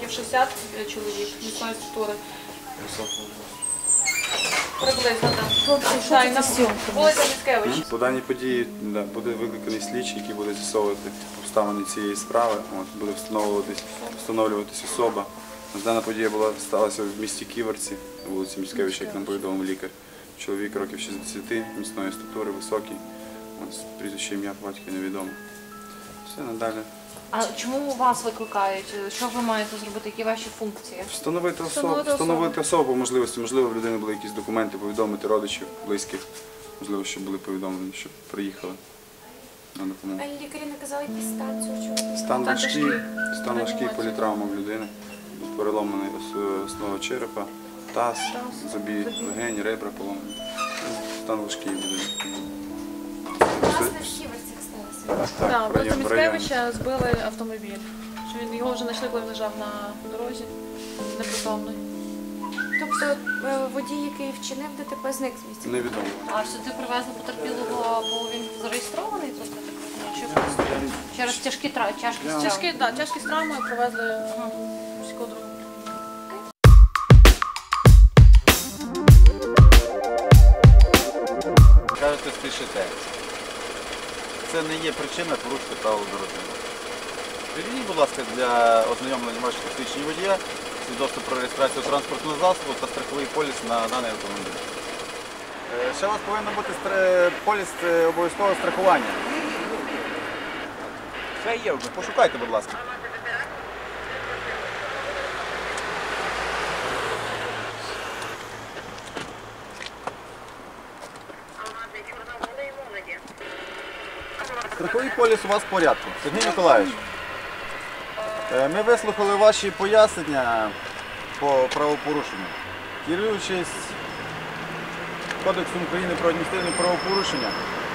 років 60 чоловік міцної структури. Приблизно там. Вулиця Міцкевич. По даній події буде викликаний слідчий, який буде з'ясовувати обставини цієї справи. Буде встановлюватись особа. Дана подія сталася в місті Ківерці, на вулиці Міцкевича, як нам повідомив лікар. Чоловік років 60, міцної структури, високий. Прізвище, ім'я, по батькові невідомо. Все, надалі. А чому вас викликають? Що ви маєте зробити? Які ваші функції? Встановити особу по можливості. Можливо, в людини були якісь документи, повідомити родичів, близьких. Можливо, щоб були повідомлені, щоб приїхали на допомогу. А лікарі не казали якийсь стан цього чоловіка? Стан важкий, політравма в людини. Переломаний основа черепа, таз, забій легені, ребра поломані. Стан важкий в людини. Власне, в Ківерцях сталося. Так, вулиця Міцкевича збили автомобіль. Його вже знайшли, коли він лежав на дорозі, непритомний. Тобто водій, який вчинив ДТП, зник з місця? Невідомо. А сюди привезли потерпілого, бо він зареєстрований тут? Чи просто через тяжкі травми? Тяжкі травми привезли міського другу. Кажете, спішите. Це не є причина порушити правила дорожнього руху. Підведіть, будь ласка, для ознайомлення ваших посвідчень водія, свідоцтво про реєстрацію транспортного засобу та страховий поліс на даний автомобіль. Ще у вас повинен бути поліс обов'язкового страхування. Ще є, пошукайте, будь ласка. Страховий поліс у вас в порядку. Сергій Миколаївич, ми вислухали ваші пояснення по правопорушенню. Керуючись Кодексом України про адміністративні правопорушення,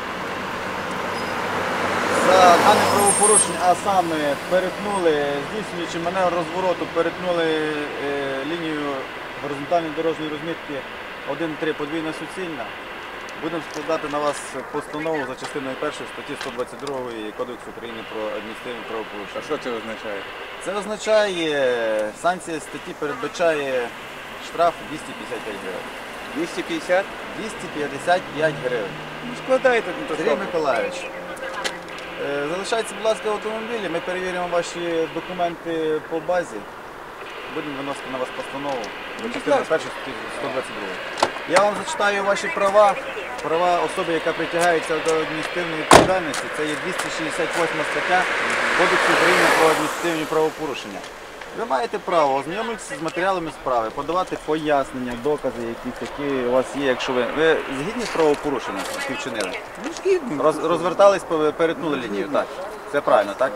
за дане правопорушення, а саме здійснюючи маневр розвороту, перетнули лінію горизонтальної дорожньої розмітки 1.3 подвійна суцільна, будемо складати на вас постанову за частиною 1 статті 122 Кодексу України про адміністративні правопорушення. А що це означає? Це означає, санкція статті передбачає штраф 255 гривень. 250? 255 гривень. Складайте на Сергій Миколаївич, залишайтеся, будь ласка, в автомобілі, ми перевіримо ваші документи по базі. Будемо виносити на вас постанову за частиною 1 статті 122. Я вам зачитаю ваші права. Права особи, яка притягається до адміністративної відповідальності, це є 268 стаття Кодексу України про адміністративні правопорушення. Ви маєте право ознайомитися з матеріалами справи, подавати пояснення, докази якісь, які у вас є, якщо ви згідні з правопорушенням, які вчинили? Розвертались, перетнули лінію, так. Це правильно, так?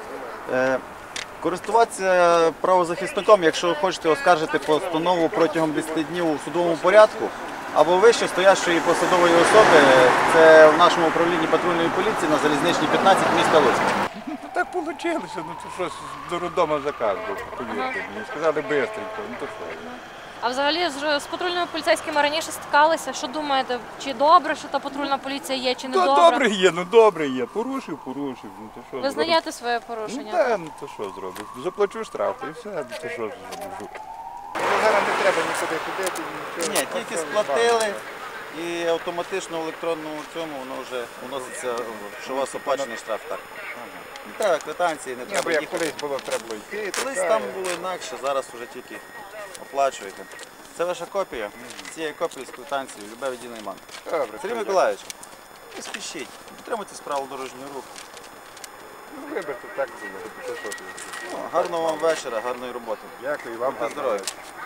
Користуватися правозахисником, якщо хочете оскаржити постанову протягом 10 днів у судовому порядку, або вище стоящої посадової особи, це в нашому управлінні патрульної поліції на Залізничній 15 міста Луцька. Ну так вийшло, ну то щось до роддому заказ був, повірте мені. Сказали швидко, ну то що. А взагалі з патрульними поліцейськими раніше стикалися. Що думаєте, чи добре, що та патрульна поліція є, чи не добре? Добре є. Порушив, ну то що. Ви знаєте своє порушення? Ну так, ну то що зробиш? Заплачу штраф і все, ну то що зроблю. Зараз не треба нікуди ходити, нічого. Ні, тільки сплатили і автоматично в електронному цьому воно вже вноситься, що у вас оплачений штраф. Так. Не треба квитанції, не треба Як їхати. колись було, треба було йти. Колись там було інакше, зараз вже тільки оплачуєте. Це ваша копія. З цієї копії з квитанцією, любе відділення банку. Добре. Сергій Миколаївич, не спішіть, дотримуйтесь правил дорожнього руху. Ну виберте, так було. То що ти? Гарного вам вечора, гарної роботи. Дякую вам. На здоров'я.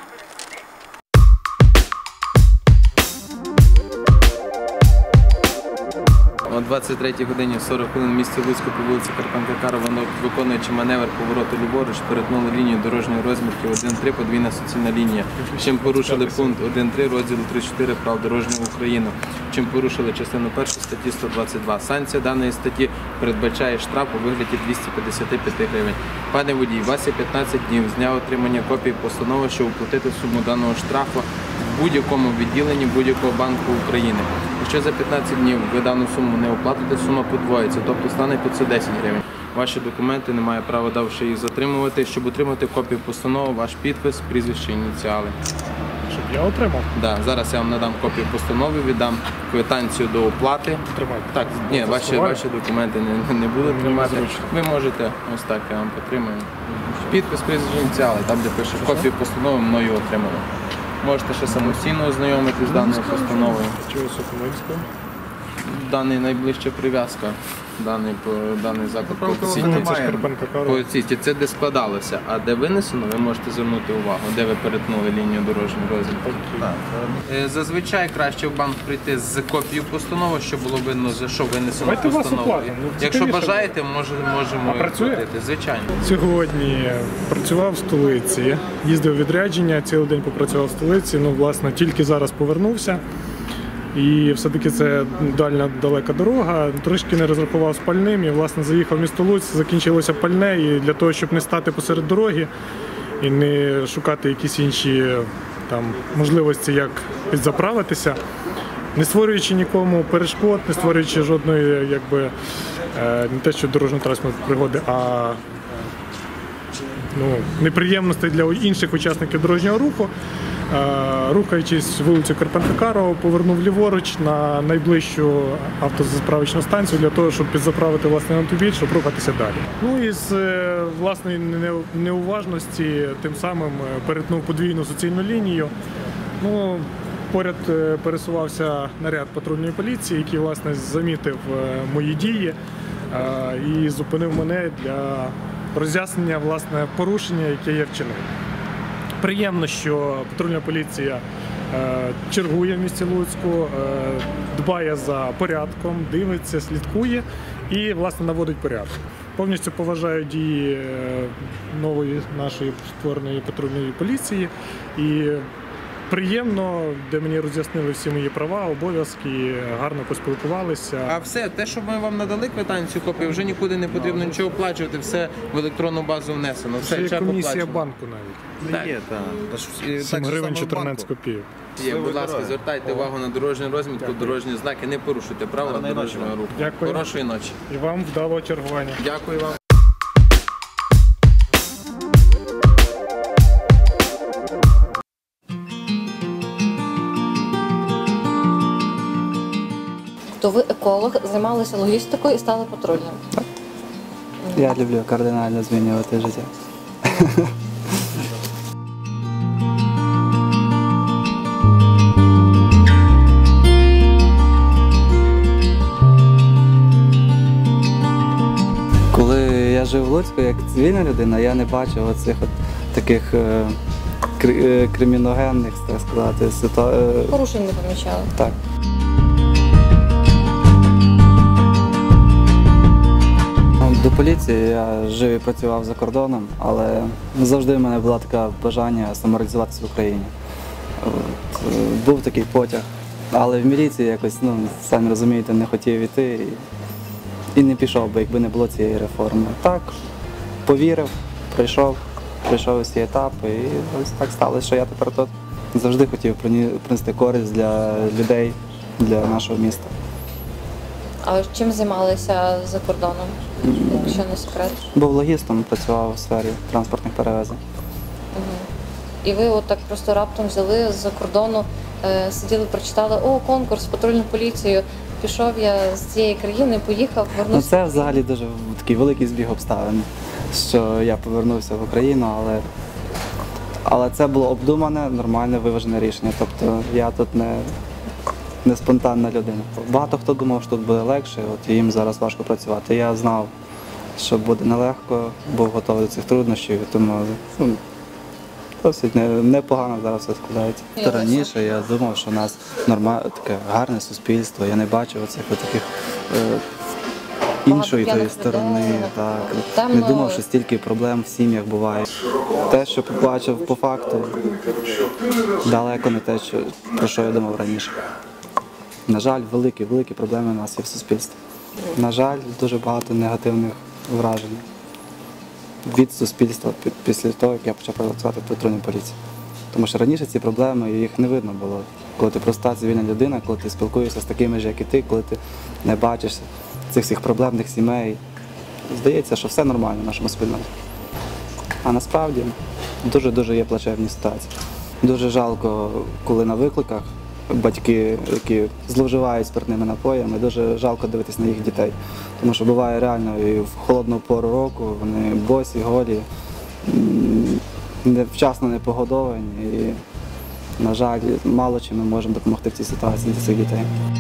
О 23 годині 40 хвилин в місті Луцьку по вулиці Карпенка-Карова, виконуючи маневр повороту ліворуч, перетнули лінію дорожньої розмітки 1.3 подвійна суцільна лінія, чим порушили пункт 1.3 розділу 3.4 прав дорожнього України, чим порушили частину 1 статті 122. Санкція даної статті передбачає штраф у вигляді 255 гривень. Пане водій, у вас є 15 днів з дня отримання копії постанови, щоб оплатити суму даного штрафу в будь-якому відділенні будь-якого банку України. Якщо за 15 днів ви дану суму не оплатите, сума подвоїться, тобто стане 510 гривень. ваші документи, немає права давши їх затримувати. Щоб отримати копію постанови, ваш підпис, прізвище, ініціали. Щоб я отримав. Да, зараз я вам надам копію постанови, віддам квитанцію до оплати. Тримайте. Так, ні, ваші документи не будуть тримати. Ви можете, ось так я вам потримаю. Підпис, прізвище, ініціали, там де пише копію постанови, мною отримали. Можете ще самостійно ознайомитись з даною постановою. Чого Соколинського? Даний найближча прив'язка, даний заклад по Це ж Карпенка Карова. по оцінці. Це де складалося, а де винесено, ви можете звернути увагу, де ви перетнули лінію дорожнього розмітку. Зазвичай краще в банк прийти з копією постанови, щоб було видно, за що винесено Давайте вас постановою. оплатимо. Ну, Якщо цікавіше бажаєте, можемо А працює? платити. Звичайно. Сьогодні працював в столиці, їздив у відрядження, цілий день попрацював в столиці, власне, тільки зараз повернувся. І все-таки це далека дорога, трошки не розрахував з пальним і, власне, заїхав в місто Луцьк, закінчилося пальне, і для того, щоб не стати посеред дороги і не шукати якісь інші можливості, як підзаправитися, не створюючи нікому перешкод, не створюючи жодної, не те, що дорожньо-транспортної пригоди, а неприємностей для інших учасників дорожнього руху. Рухаючись вулицю Карпенка-Карова, повернув ліворуч на найближчу автозаправочну станцію для того, щоб підзаправити власний автомобіль, щоб рухатися далі. І з власної неуважності тим самим перетнув подвійну суцільну лінію. Поряд пересувався наряд патрульної поліції, який, власне, замітив мої дії і зупинив мене для роз'яснення, власне, порушення, яке я вчинив. Приємно, що патрульна поліція чергує в місті Луцьку, дбає за порядком, дивиться, слідкує і, власне, наводить порядок. Повністю поважаю дії нової нашої створеної патрульної поліції і приємно, де мені роз'яснили всі мої права, обов'язки, гарно поспілкувалися. А все, те, що ми вам надали квитанцію, копію, вже нікуди не потрібно нічого оплачувати, все в електронну базу внесено. Це Все, є чек комісія оплачено. банку навіть. Так. Є, так. 7 гривень 14 копійок. Є, будь ласка, звертайте увагу на дорожню розмітку, дорожні знаки, не порушуйте правила Гарної ночі дорожнього вам. руху. Дякую. Хорошої ночі. І вам вдалого чергування. Дякую вам. То ви еколог, займалися логістикою і стали патрульним. Я люблю кардинально змінювати життя. Коли я жив в Луцьку як цивільна людина, я не бачив оцих таких криміногенних, так сказати, ситуацій. Порушень не помічали. Так. До поліції я жив і працював за кордоном, але завжди в мене було таке бажання самореалізуватися в Україні. Був такий потяг, але в міліції якось, самі розумієте, не хотів іти і не пішов би, якби не було цієї реформи. Так, повірив, пройшов усі етапи і ось так сталося, що я тепер тут завжди хотів принести користь для людей, для нашого міста. А чим займалися за кордоном, якщо не секрет? Був логістом, працював у сфері транспортних перевезень. І ви от так просто раптом взяли з-за кордону, сиділи, прочитали, конкурс, патрульну поліцію, пішов я з цієї країни, поїхав, вернувся. Це взагалі дуже такий великий збіг обставин, що я повернувся в Україну, але це було обдумане, нормальне, виважене рішення. Тобто я тут не спонтанна людина. Багато хто думав, що тут буде легше, і їм зараз важко працювати. Я знав, що буде нелегко, був готовий до цих труднощів, тому досить непогано зараз все складається. Раніше я думав, що у нас таке гарне суспільство, я не бачив оцих таких іншої тої сторони. Так. Не думав, що стільки проблем в сім'ях буває. Те, що побачив по факту, далеко не те, про що я думав раніше. На жаль, великі проблеми у нас є в суспільстві. На жаль, дуже багато негативних вражень від суспільства після того, як я почав працювати в патрульній поліції. Тому що раніше ці проблеми, їх не видно було. Коли ти проста цивільна людина, коли ти спілкуєшся з такими ж, як і ти, коли ти не бачиш цих всіх проблемних сімей, здається, що все нормально в нашому спільноті. А насправді дуже-дуже є плачевні ситуації. Дуже жалко, коли на викликах батьки, які зловживають спиртними напоями, дуже жалко дивитися на їх дітей. Тому що буває реально і в холодну пору року вони босі, голі, вчасно не погодовані. І, на жаль, мало чим ми можемо допомогти в цій ситуації для цих дітей.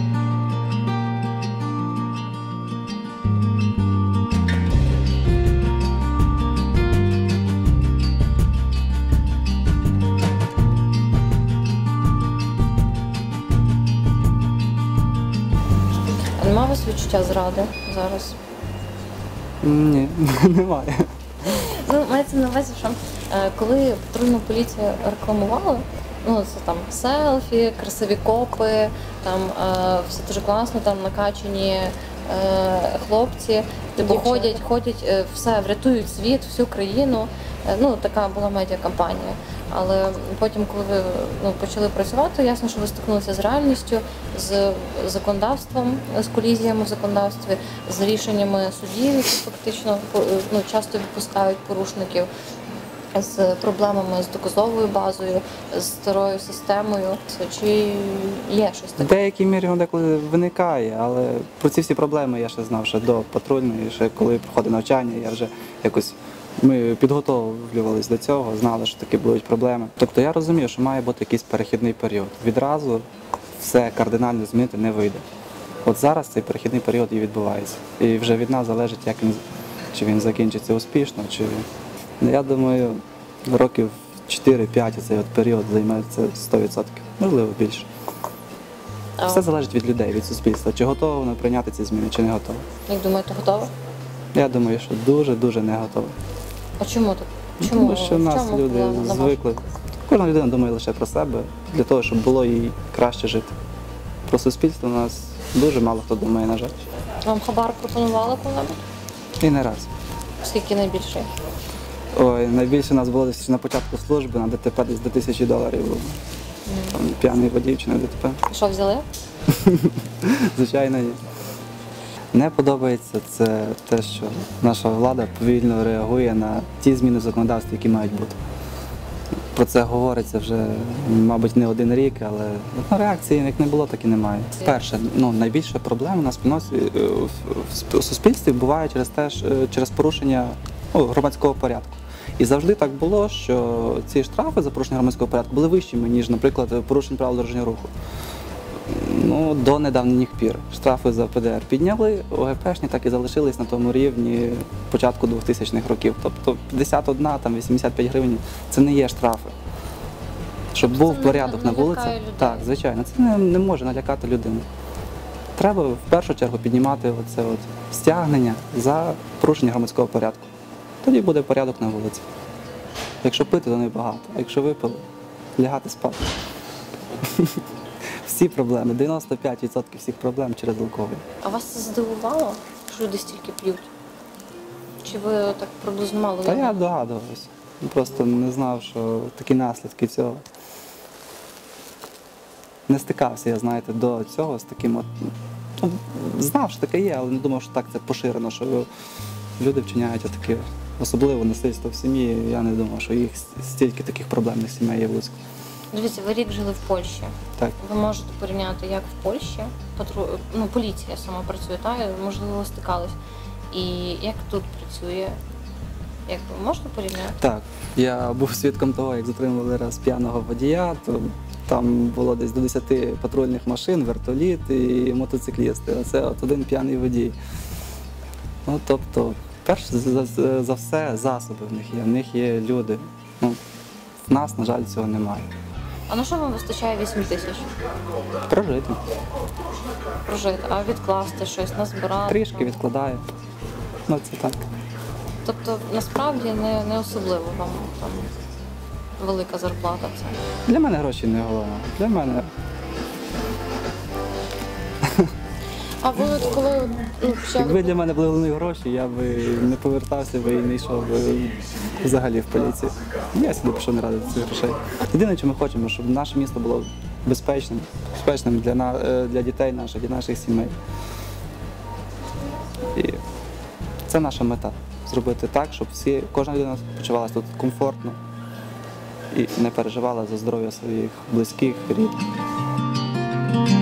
А нема у вас відчуття зради зараз? Ні, немає. Ну, мається на увазі, що коли патрульна поліція рекламувала, ну це там селфі, красиві копи, там все дуже класно, там накачані хлопці, типу ходять, все, врятують світ, всю країну. Ну, така була медіакампанія. Але потім, коли ви почали працювати, ясно, що ви стикнулися з реальністю, з законодавством, з колізіями в законодавстві, з рішеннями судів, які фактично часто відпускають порушників, з проблемами з доказовою базою, з старою системою. Чи є щось В таке? деякій мірі воно деколи виникає, але про ці всі проблеми я ще знав ще до патрульної, ще коли проходив навчання, я вже якось ми підготовлювалися до цього, знали, що такі будуть проблеми. Тобто я розумію, що має бути якийсь перехідний період. Відразу все кардинально змінити не вийде. От зараз цей перехідний період і відбувається. І вже від нас залежить, чи він закінчиться успішно, чи я думаю, років 4-5 цей період займе це 100%, можливо більше. Все залежить від людей, від суспільства. Чи готово воно прийняти ці зміни, чи не готово. Як думаєте, готова? Я думаю, що дуже-дуже не готово. А чому так? Тому що в нас чому люди проблема, на вашу звикли. Кожна людина думає лише про себе, для того, щоб було їй краще жити. Про суспільство у нас дуже мало хто думає, на жаль. Вам хабар пропонували коли-небудь? І не раз. Скільки найбільший? Ой, найбільше у нас було десь на початку служби, на ДТП десь до $1000 було. Там п'яний водій чи на ДТП. Що взяли? Звичайно, ні. Не подобається це те, що наша влада повільно реагує на ті зміни в законодавстві, які мають бути. Про це говориться вже, мабуть, не один рік, але реакції як не було, так і немає. Перше, найбільша проблема у нас в суспільстві буває через порушення громадського порядку. І завжди так було, що ці штрафи за порушення громадського порядку були вищими, ніж, наприклад, порушення правил дорожнього руху. До недавніх пір. Штрафи за ПДР підняли, ОГПшні так і залишились на тому рівні початку 2000-х років. Тобто 51, там 85 гривень – це не є штрафи. Щоб був порядок на вулиці. Так, звичайно, це не може налякати людину. Треба в першу чергу піднімати оце стягнення за порушення громадського порядку. Тоді буде порядок на вулиці. Якщо пити, то небагато. А якщо випили, лягати спати. Всі проблеми, 95% всіх проблем через алкоголь. А вас це здивувало, що люди стільки п'ють? Чи ви так приблизно мало? Та я догадувався. Просто не знав, що такі наслідки цього. Не стикався я, знаєте, до цього з таким от. Знав, що таке є, але не думав, що так це поширено, що люди вчиняють таке особливе насильство в сім'ї. Я не думав, що їх стільки таких проблемних сімей є в Луцьку. Дивіться, ви рік жили в Польщі. Так. Ви можете порівняти, як в Польщі поліція сама працює, можливо, стикались. І як тут працює? Як ви можете порівняти? Так. Я був свідком того, як затримували раз п'яного водія, то там було десь до 10 патрульних машин, вертоліт і мотоциклісти. Оце один п'яний водій. Тобто, перш за все, засоби в них є люди. В нас, на жаль, цього немає. А на що вам вистачає 8 тисяч? Прожити. Прожити, а відкласти щось, назбирати? Трішки відкладаю. Це так. Тобто, насправді, не особливо вам там велика зарплата це? Для мене гроші не головне. Для мене... А ви коли почали... Якби для мене були головні гроші, я би не повертався би і не йшов би взагалі в поліцію. Я сюди пішов не ради цих грошей. Єдине, що ми хочемо, щоб наше місто було безпечним для дітей наших, для наших сімей. І Це наша мета. Зробити так, щоб кожна людина почувалася тут комфортно і не переживала за здоров'я своїх близьких, рідних.